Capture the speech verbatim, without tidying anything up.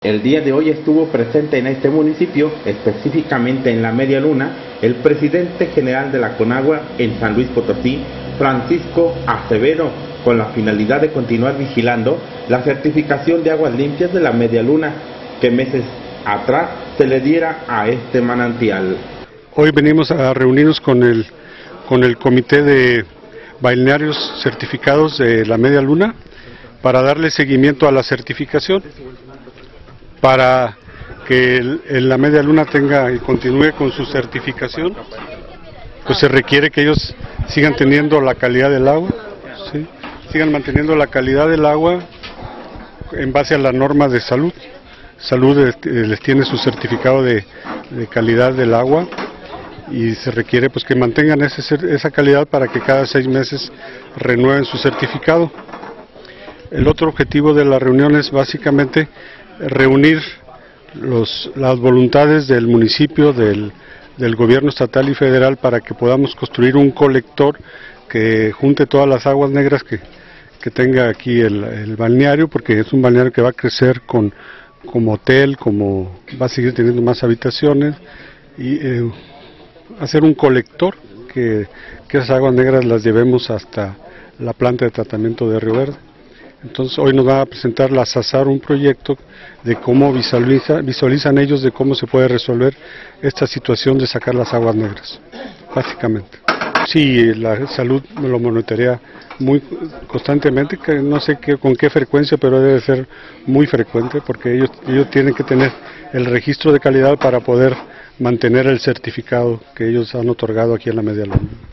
El día de hoy estuvo presente en este municipio, específicamente en la Media Luna, el presidente general de la CONAGUA en San Luis Potosí, Francisco Acevedo, con la finalidad de continuar vigilando la certificación de aguas limpias de la Media Luna, que meses atrás se le diera a este manantial. Hoy venimos a reunirnos con el, con el Comité de Balnearios Certificados de la Media Luna para darle seguimiento a la certificación, para que el, el, la Media Luna tenga y continúe con su certificación. Pues se requiere que ellos sigan teniendo la calidad del agua, ¿sí? sigan manteniendo la calidad del agua en base a la norma de salud. Salud eh, les tiene su certificado de, de calidad del agua y se requiere pues que mantengan ese, esa calidad para que cada seis meses renueven su certificado. El otro objetivo de la reunión es básicamente reunir los, las voluntades del municipio, del, del gobierno estatal y federal para que podamos construir un colector que junte todas las aguas negras que, que tenga aquí el, el balneario, porque es un balneario que va a crecer con, como hotel, como va a seguir teniendo más habitaciones, y eh, hacer un colector que, que esas aguas negras las llevemos hasta la planta de tratamiento de Río Verde. Entonces hoy nos va a presentar la SASAR un proyecto de cómo visualiza, visualizan ellos de cómo se puede resolver esta situación de sacar las aguas negras, básicamente. Sí, la salud me lo monitorea muy constantemente, que no sé qué, con qué frecuencia, pero debe ser muy frecuente porque ellos, ellos tienen que tener el registro de calidad para poder mantener el certificado que ellos han otorgado aquí en la Media Luna.